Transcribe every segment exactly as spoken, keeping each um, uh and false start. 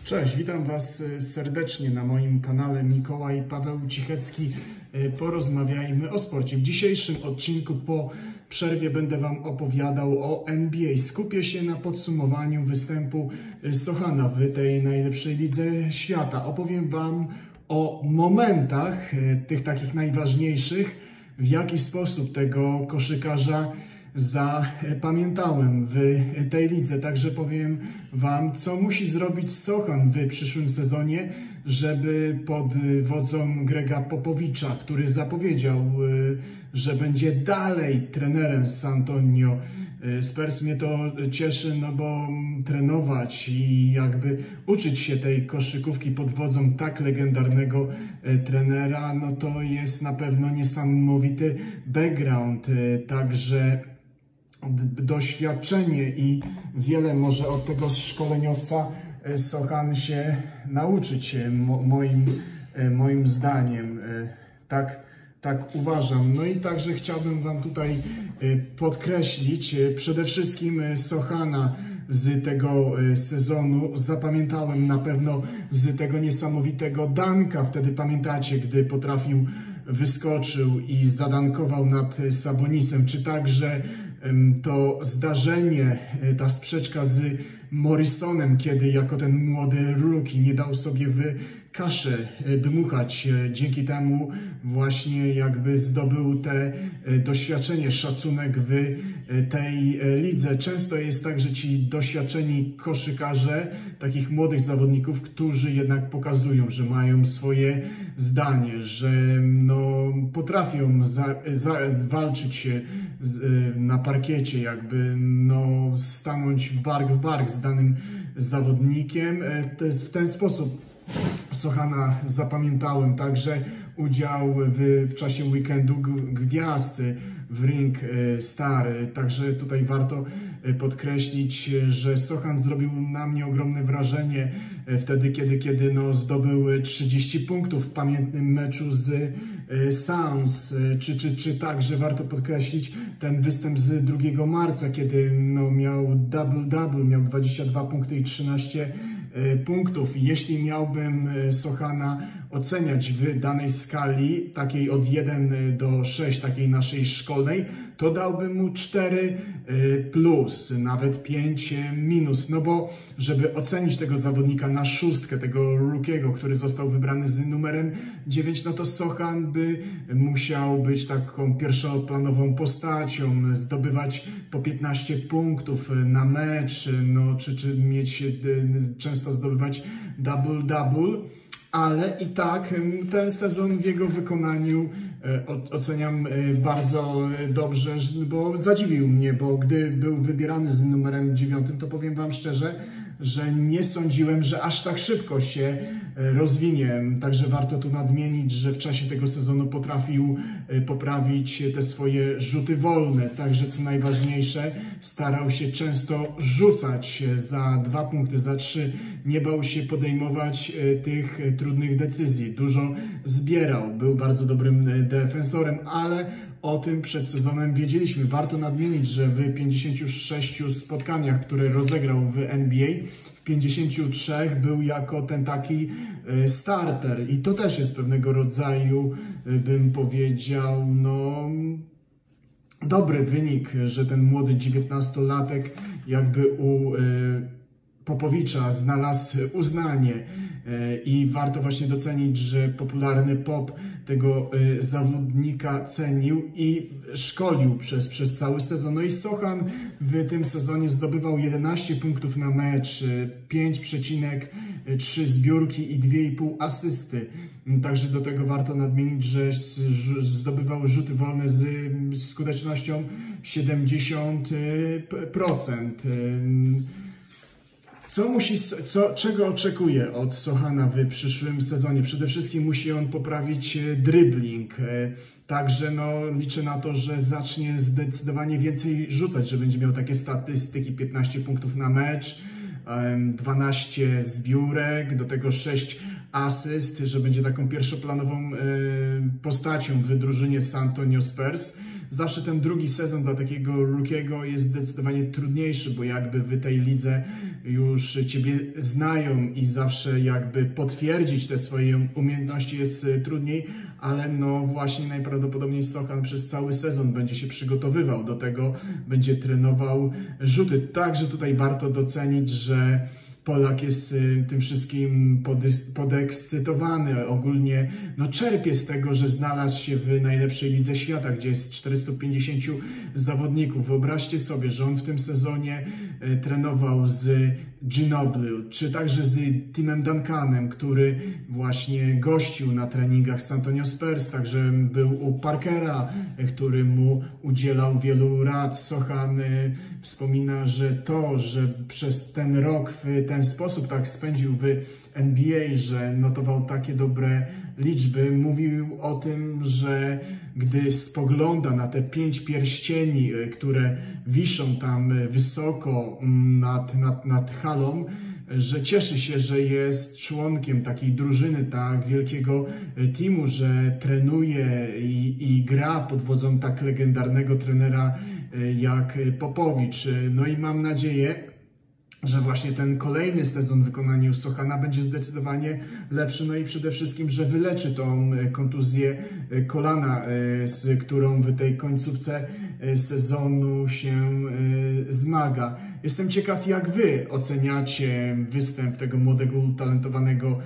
Cześć, witam Was serdecznie na moim kanale Mikołaj Paweł Cichecki. Porozmawiajmy o sporcie. W dzisiejszym odcinku po przerwie będę Wam opowiadał o N B A. Skupię się na podsumowaniu występu Sochana w tej najlepszej lidze świata. Opowiem Wam o momentach, tych takich najważniejszych, w jaki sposób tego koszykarza zapamiętałem w tej lidze. Także powiem Wam, co musi zrobić Sochan w przyszłym sezonie, żeby pod wodzą Grega Popowicza, który zapowiedział, że będzie dalej trenerem z San Antonio Spurs. Mnie to cieszy, no bo trenować i jakby uczyć się tej koszykówki pod wodzą tak legendarnego trenera, no to jest na pewno niesamowity background. Także doświadczenie i wiele może od tego szkoleniowca Sochan się nauczyć, moim, moim zdaniem. Tak, tak uważam. No i także chciałbym Wam tutaj podkreślić przede wszystkim Sochana z tego sezonu. Zapamiętałem na pewno z tego niesamowitego danka. Wtedy pamiętacie, gdy potrafił, wyskoczył i zadankował nad Sabonisem, czy także to zdarzenie, ta sprzeczka z Morrisonem, kiedy jako ten młody rookie nie dał sobie w kaszę dmuchać. Dzięki temu właśnie jakby zdobył te doświadczenie, szacunek w tej lidze. Często jest tak, że ci doświadczeni koszykarze, takich młodych zawodników, którzy jednak pokazują, że mają swoje zdanie, że no, potrafią za, za, walczyć z, na parkiecie, jakby no, stanąć w bark w bark z danym zawodnikiem. To jest w ten sposób Sochana zapamiętałem. Także udział w, w czasie weekendu gwiazd w Ring Star. Także tutaj warto podkreślić, że Sochan zrobił na mnie ogromne wrażenie wtedy, kiedy, kiedy no, zdobył trzydzieści punktów w pamiętnym meczu z Suns, czy, czy, czy także warto podkreślić ten występ z drugiego marca, kiedy no, miał double-double, miał dwadzieścia dwa punkty i trzynaście punktów. Jeśli miałbym Sochana oceniać w danej skali, takiej od jeden do sześciu, takiej naszej szkolnej, to dałbym mu cztery plus, nawet pięć minus, no bo żeby ocenić tego zawodnika na szóstkę, tego rookiego, który został wybrany z numerem dziewięć, no to Sochan by musiał być taką pierwszoplanową postacią, zdobywać po piętnaście punktów na mecz, no, czy, czy mieć często zdobywać double-double. Ale i tak ten sezon w jego wykonaniu oceniam bardzo dobrze, bo zadziwił mnie, bo gdy był wybierany z numerem dziewiątym, to powiem Wam szczerze, że nie sądziłem, że aż tak szybko się rozwinie. Także warto tu nadmienić, że w czasie tego sezonu potrafił poprawić te swoje rzuty wolne. Także co najważniejsze, starał się często rzucać za dwa punkty, za trzy. Nie bał się podejmować tych trudnych decyzji. Dużo zbierał. Był bardzo dobrym defensorem, ale o tym przed sezonem wiedzieliśmy. Warto nadmienić, że w pięćdziesięciu sześciu spotkaniach, które rozegrał w N B A, w pięćdziesięciu trzech był jako ten taki starter. I to też jest pewnego rodzaju, bym powiedział, no, dobry wynik, że ten młody dziewiętnastolatek jakby u Popowicza znalazł uznanie i warto właśnie docenić, że popularny Pop tego zawodnika cenił i szkolił przez, przez cały sezon. No i Sochan w tym sezonie zdobywał jedenaście punktów na mecz, pięć przecinek trzy zbiórki i dwie i pół asysty. Także do tego warto nadmienić, że zdobywał rzuty wolne z skutecznością siedemdziesiąt procent. Co musi, co, czego oczekuję od Sochana w przyszłym sezonie? Przede wszystkim musi on poprawić dribbling. Także no, liczę na to, że zacznie zdecydowanie więcej rzucać, że będzie miał takie statystyki: piętnaście punktów na mecz, dwanaście zbiórek, do tego sześć asyst, że będzie taką pierwszoplanową postacią w drużynie San Antonio Spurs. zawsze ten drugi sezon dla takiego rookiego jest zdecydowanie trudniejszy, bo jakby w tej lidze już ciebie znają i zawsze jakby potwierdzić te swoje umiejętności jest trudniej, ale no właśnie najprawdopodobniej Sochan przez cały sezon będzie się przygotowywał do tego, będzie trenował rzuty. Także tutaj warto docenić, że Polak jest tym wszystkim podekscytowany, ogólnie no, czerpie z tego, że znalazł się w najlepszej lidze świata, gdzie jest czterystu pięćdziesięciu zawodników. Wyobraźcie sobie, że on w tym sezonie trenował z Ginobili, czy także z Timem Duncanem, który właśnie gościł na treningach San Antonio Spurs, także był u Parkera, który mu udzielał wielu rad. Sochan wspomina, że to, że przez ten rok w ten sposób tak spędził w N B A, że notował takie dobre liczby, mówił o tym, że gdy spogląda na te pięć pierścieni, które wiszą tam wysoko nad, nad, nad halą, że cieszy się, że jest członkiem takiej drużyny, tak wielkiego teamu, że trenuje i, i gra pod wodzą tak legendarnego trenera jak Popowicz. No i mam nadzieję, że właśnie ten kolejny sezon w wykonaniu Sochana będzie zdecydowanie lepszy, no i przede wszystkim, że wyleczy tą kontuzję kolana, z którą w tej końcówce sezonu się zmaga. Jestem ciekaw, jak wy oceniacie występ tego młodego, utalentowanego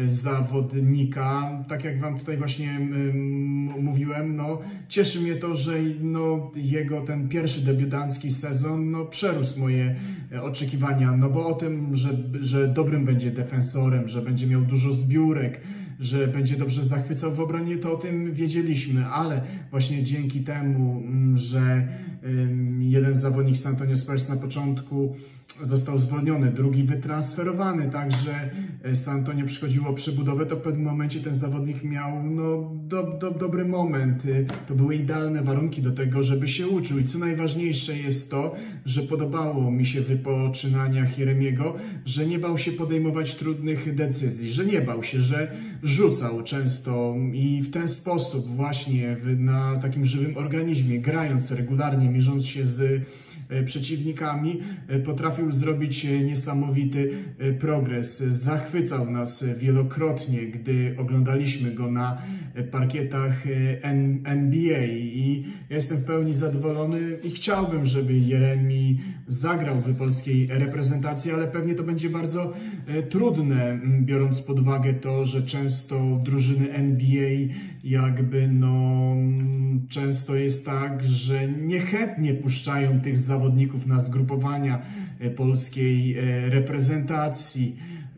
zawodnika. Tak jak wam tutaj właśnie mówiłem, no cieszy mnie to, że no, jego ten pierwszy debiutancki sezon no, przerósł moje oczekiwania. No bo o tym, że, że dobrym będzie defensorem, że będzie miał dużo zbiórek, że będzie dobrze zachwycał w obronie, to o tym wiedzieliśmy, ale właśnie dzięki temu, że jeden zawodnik San Antonio Spurs na początku został zwolniony, drugi wytransferowany, także San Antonio przychodziło przebudowę, to w pewnym momencie ten zawodnik miał no, do, do, dobry moment. To były idealne warunki do tego, żeby się uczył. I co najważniejsze jest to, że podobało mi się w poczynaniach Jeremiego, że nie bał się podejmować trudnych decyzji, że nie bał się, że rzucał często i w ten sposób właśnie w, na takim żywym organizmie, grając regularnie, mierząc się z przeciwnikami, potrafił zrobić niesamowity progres. Zachwycał nas wielokrotnie, gdy oglądaliśmy go na parkietach N B A i jestem w pełni zadowolony i chciałbym, żeby Jeremi zagrał w polskiej reprezentacji, ale pewnie to będzie bardzo trudne, biorąc pod uwagę to, że często drużyny N B A jakby no często jest tak, że niechętnie puszczają tych zawodników na zgrupowania polskiej reprezentacji,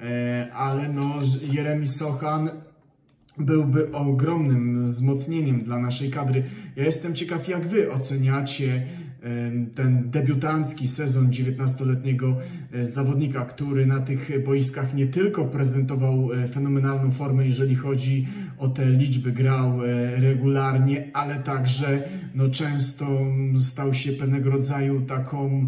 ale no Jeremi Sochan byłby ogromnym wzmocnieniem dla naszej kadry. Ja jestem ciekaw, jak wy oceniacie ten debiutancki sezon dziewiętnastoletniego zawodnika, który na tych boiskach nie tylko prezentował fenomenalną formę, jeżeli chodzi o te liczby, grał regularnie, ale także no, często stał się pewnego rodzaju taką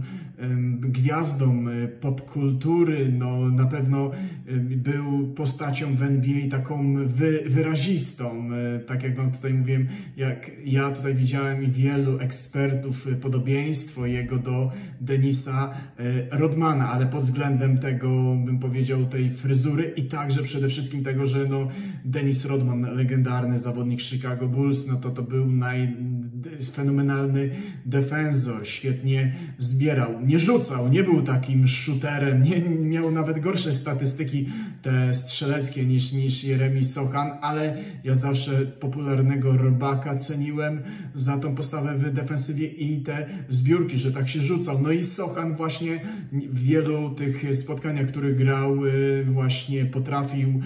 gwiazdą popkultury. No, na pewno był postacią w N B A taką wy, wyrazistą. Tak jak wam tutaj mówiłem, jak ja tutaj widziałem i wielu ekspertów podobieństwo jego do Denisa Rodmana, ale pod względem tego, bym powiedział, tej fryzury i także przede wszystkim tego, że no, Dennis Rodman, legendarny zawodnik Chicago Bulls, no to to był naj, fenomenalny defensor, świetnie zbierał, nie rzucał, nie był takim shooterem, nie miał nawet gorsze statystyki te strzeleckie niż, niż Jeremi Sochan, ale ja zawsze popularnego robaka ceniłem za tą postawę w defensywie i te zbiórki, że tak się rzucał. No i Sochan właśnie w wielu tych spotkaniach, których grał, właśnie potrafił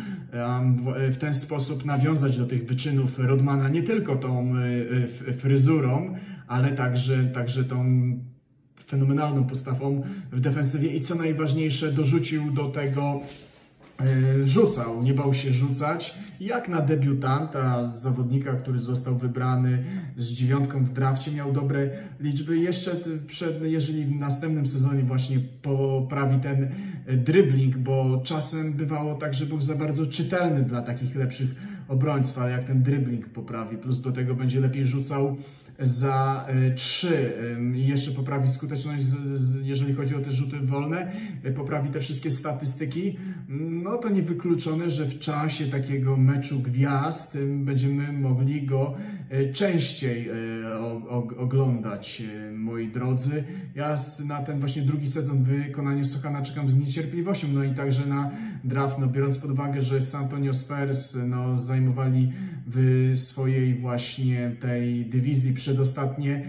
w ten sposób nawiązać do tych wyczynów Rodmana, nie tylko tą fryzurą, ale także, także tą fenomenalną postawą w defensywie i co najważniejsze, dorzucił do tego, rzucał, nie bał się rzucać, jak na debiutanta, zawodnika, który został wybrany z dziewiątką w drafcie, miał dobre liczby. Jeszcze przed, jeżeli w następnym sezonie właśnie poprawi ten dribbling, bo czasem bywało tak, że był za bardzo czytelny dla takich lepszych obrońców, ale jak ten dribbling poprawi, plus do tego będzie lepiej rzucał za trzy i jeszcze poprawi skuteczność, z, z, jeżeli chodzi o te rzuty wolne, poprawi te wszystkie statystyki, no to niewykluczone, że w czasie takiego meczu gwiazd będziemy mogli go częściej oglądać, moi drodzy. Ja na ten właśnie drugi sezon w wykonaniu Sochana czekam z niecierpliwością, no i także na draft, no biorąc pod uwagę, że San Antonio Spurs no, zajmowali w swojej właśnie tej dywizji przedostatnie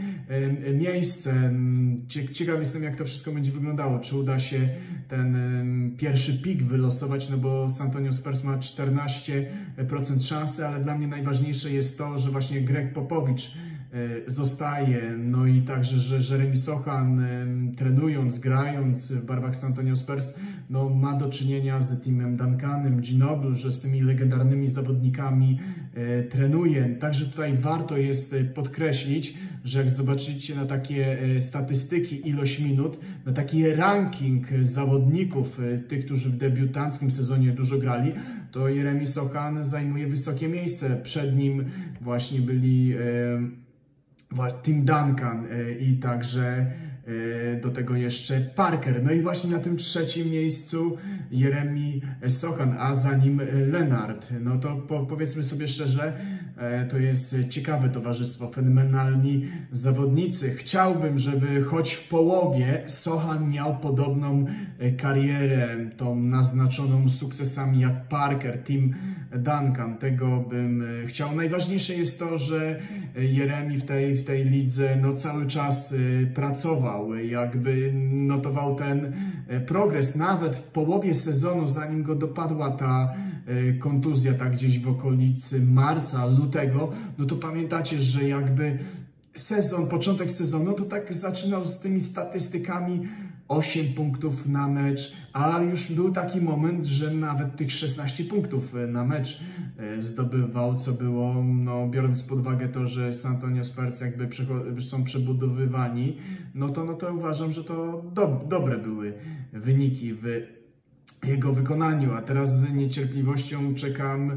miejsce. Ciekaw jestem, jak to wszystko będzie wyglądało. Czy uda się ten pierwszy pik wylosować, no bo San Antonio Spurs ma czternaście procent szansy, ale dla mnie najważniejsze jest to, że właśnie Greg Popovich zostaje, no i także, że Jeremy Sochan trenując, grając w barwach San Antonio Spurs, no ma do czynienia z Timem Duncanem, Ginobili, że z tymi legendarnymi zawodnikami e, trenuje. Także tutaj warto jest podkreślić, że jak zobaczycie na takie statystyki, ilość minut, na taki ranking zawodników, tych, którzy w debiutanckim sezonie dużo grali, to Jeremy Sochan zajmuje wysokie miejsce. Przed nim właśnie byli e, Tim Duncan i także do tego jeszcze Parker. No i właśnie na tym trzecim miejscu Jeremy Sochan, a za nim Leonard. No to powiedzmy sobie szczerze, to jest ciekawe towarzystwo, fenomenalni zawodnicy. Chciałbym, żeby choć w połowie Sochan miał podobną karierę, tą naznaczoną sukcesami jak Parker, Tim Duncan. Tego bym chciał. Najważniejsze jest to, że Jeremy w tej, w tej lidze no, cały czas pracował, jakby notował ten progres, nawet w połowie sezonu, zanim go dopadła ta kontuzja, tak gdzieś w okolicy marca, lutego, no to pamiętacie, że jakby sezon, początek sezonu, to tak zaczynał z tymi statystykami osiem punktów na mecz, a już był taki moment, że nawet tych szesnaście punktów na mecz zdobywał, co było, no, biorąc pod uwagę to, że San Antonio Spurs jakby są przebudowywani, no to, no to uważam, że to do, dobre były wyniki w jego wykonaniu, a teraz z niecierpliwością czekam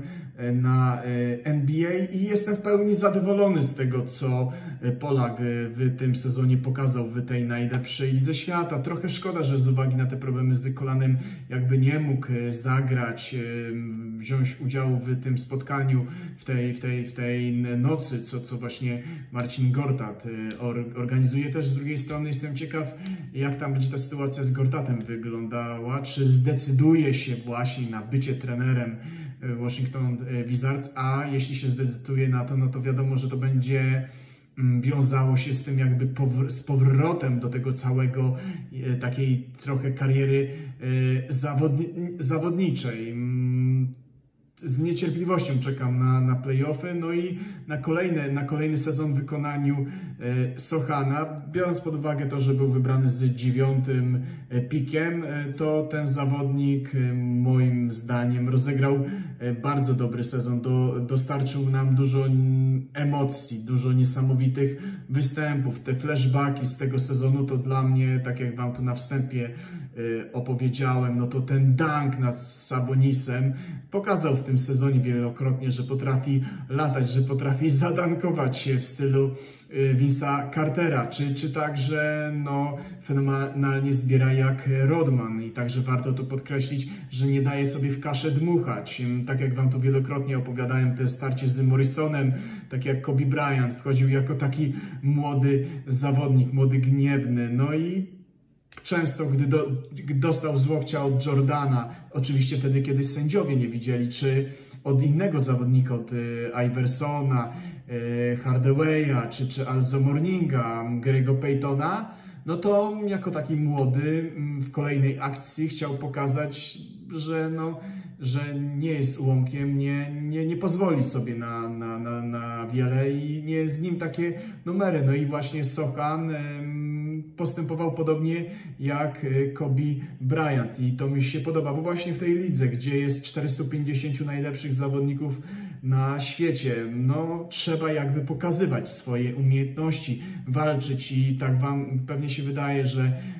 na N B A i jestem w pełni zadowolony z tego, co Polak w tym sezonie pokazał w tej najlepszej lidze świata. Trochę szkoda, że z uwagi na te problemy z kolanem jakby nie mógł zagrać, wziąć udziału w tym spotkaniu, w tej, w tej, w tej nocy, co, co właśnie Marcin Gortat organizuje. Też z drugiej strony jestem ciekaw, jak tam będzie ta sytuacja z Gortatem wyglądała, czy zdecyduje się właśnie na bycie trenerem Washington Wizards, a jeśli się zdecyduje na to, no to wiadomo, że to będzie wiązało się z tym jakby powr z powrotem do tego całego e, takiej trochę kariery e, zawodni zawodniczej. Z niecierpliwością czekam na, na play-offy, no i na, kolejne, na kolejny sezon w wykonaniu e, Sochana. Biorąc pod uwagę to, że był wybrany z dziewiątym e, pikiem, e, to ten zawodnik e, moim zdaniem rozegrał e, bardzo dobry sezon. Do, dostarczył nam dużo emocji, dużo niesamowitych występów. Te flashbacki z tego sezonu to dla mnie, tak jak wam tu na wstępie e, opowiedziałem, no to ten dunk nad Sabonisem pokazał w tym sezonie wielokrotnie, że potrafi latać, że potrafi zadankować się w stylu Vince'a Cartera, czy, czy także no, fenomenalnie zbiera jak Rodman i także warto tu podkreślić, że nie daje sobie w kaszę dmuchać. Tak jak wam to wielokrotnie opowiadałem, te starcie z Morrisonem, tak jak Kobe Bryant wchodził jako taki młody zawodnik, młody gniewny, no i często, gdy, do, gdy dostał z łokcia od Jordana, oczywiście wtedy, kiedy sędziowie nie widzieli, czy od innego zawodnika, od y, Iversona, y, Hardawaya, czy, czy Alonzo Mourninga, Gary'ego Paytona, no to jako taki młody w kolejnej akcji chciał pokazać, że, no, że nie jest ułomkiem, nie, nie, nie pozwoli sobie na, na, na, na wiele i nie z nim takie numery. No i właśnie Sochan postępował podobnie jak Kobe Bryant i to mi się podoba, bo właśnie w tej lidze, gdzie jest czterysta pięćdziesięciu najlepszych zawodników na świecie, no trzeba jakby pokazywać swoje umiejętności, walczyć i tak wam pewnie się wydaje, że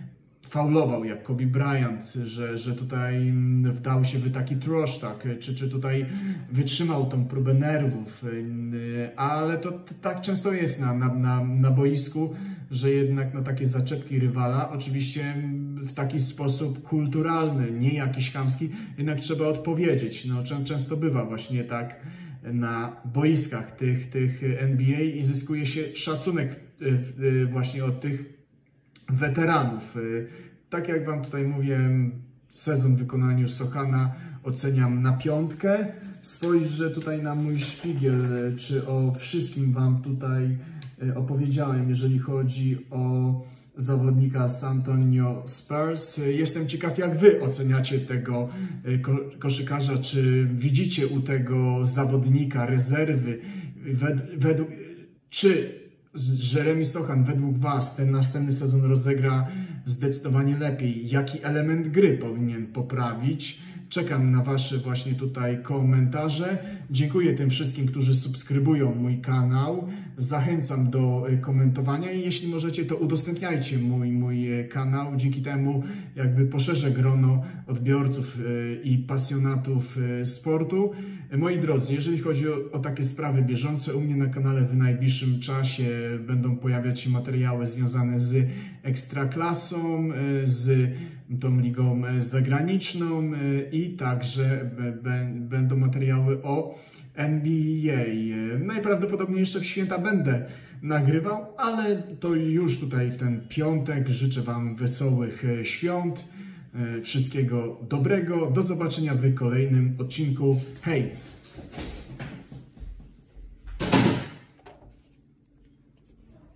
faulował jak Kobe Bryant, że, że tutaj wdał się w taki troszcz, tak, czy, czy tutaj wytrzymał tą próbę nerwów, ale to tak często jest na, na, na, na boisku, że jednak na takie zaczepki rywala, oczywiście w taki sposób kulturalny, nie jakiś chamski, jednak trzeba odpowiedzieć. No, często bywa właśnie tak na boiskach tych, tych N B A i zyskuje się szacunek właśnie od tych weteranów. Tak jak Wam tutaj mówiłem, sezon w wykonaniu Sochana oceniam na piątkę. Spojrzę tutaj na mój szpigiel, czy o wszystkim Wam tutaj opowiedziałem, jeżeli chodzi o zawodnika San Antonio Spurs. Jestem ciekaw, jak Wy oceniacie tego koszykarza, czy widzicie u tego zawodnika rezerwy, według, czy Jeremy Sochan według Was ten następny sezon rozegra zdecydowanie lepiej? Jaki element gry powinien poprawić? Czekam na Wasze właśnie tutaj komentarze. Dziękuję tym wszystkim, którzy subskrybują mój kanał. Zachęcam do komentowania i jeśli możecie, to udostępniajcie mój, mój kanał. Dzięki temu jakby poszerzę grono odbiorców i pasjonatów sportu. Moi drodzy, jeżeli chodzi o, o takie sprawy bieżące, u mnie na kanale w najbliższym czasie będą pojawiać się materiały związane z Ekstraklasą, z tą ligą zagraniczną i także będą materiały o N B A. Najprawdopodobniej jeszcze w święta będę nagrywał, ale to już tutaj w ten piątek. Życzę Wam wesołych świąt, wszystkiego dobrego. Do zobaczenia w kolejnym odcinku. Hej!